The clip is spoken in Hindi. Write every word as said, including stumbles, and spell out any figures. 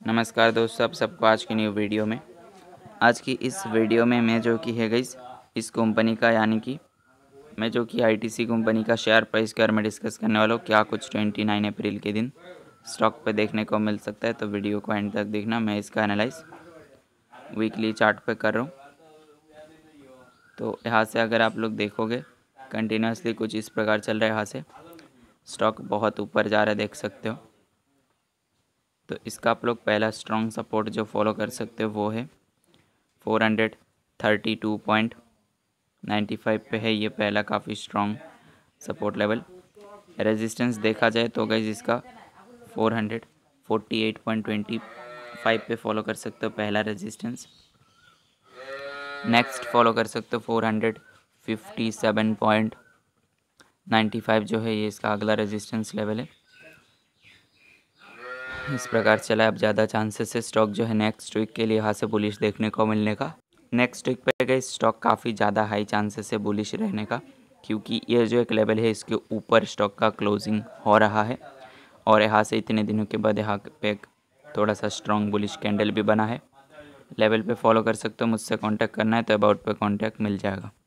नमस्कार दोस्तों, आप सबको आज की न्यू वीडियो में। आज की इस वीडियो में मैं जो कि है गाइस इस कंपनी का यानी कि मैं जो कि आईटीसी कंपनी का शेयर प्राइस के बारे में डिस्कस करने वाला हूँ। क्या कुछ उनतीस अप्रैल के दिन स्टॉक पे देखने को मिल सकता है, तो वीडियो को एंड तक देखना। मैं इसका एनालाइज वीकली चार्ट पे कर रहा हूँ। तो यहाँ से अगर आप लोग देखोगे कंटिन्यूसली कुछ इस प्रकार चल रहा है। यहाँ से स्टॉक बहुत ऊपर जा रहा है, देख सकते हो। तो इसका आप लोग पहला स्ट्रॉन्ग सपोर्ट जो फॉलो कर सकते हो वो है four hundred thirty two point ninety five पे है। ये पहला काफ़ी स्ट्रॉन्ग सपोर्ट लेवल। रेजिस्टेंस देखा जाए तो गाइस इसका four hundred forty eight point twenty five पे फॉलो कर सकते हो पहला रेजिस्टेंस। नेक्स्ट फॉलो कर सकते हो four hundred fifty seven point ninety five जो है, ये इसका अगला रेजिस्टेंस लेवल है। इस प्रकार चला है। अब ज़्यादा चांसेस है स्टॉक जो है नेक्स्ट वीक के लिए यहाँ से बुलिश देखने को मिलने का। नेक्स्ट वीक पे गए स्टॉक काफ़ी ज़्यादा हाई चांसेस है बुलिश रहने का, क्योंकि ये जो एक लेवल है इसके ऊपर स्टॉक का क्लोजिंग हो रहा है और यहाँ से इतने दिनों के बाद यहाँ पे एक थोड़ा सा स्ट्रॉन्ग बुलिश कैंडल भी बना है। लेवल पे फॉलो कर सकते हो। मुझसे कांटेक्ट करना है तो अबाउट पे कांटेक्ट मिल जाएगा।